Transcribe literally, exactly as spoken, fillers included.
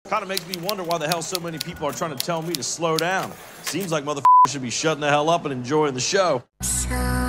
Kind of makes me wonder why the hell so many people are trying to tell me to slow down. Seems like motherfuckers should be shutting the hell up and enjoying the show. So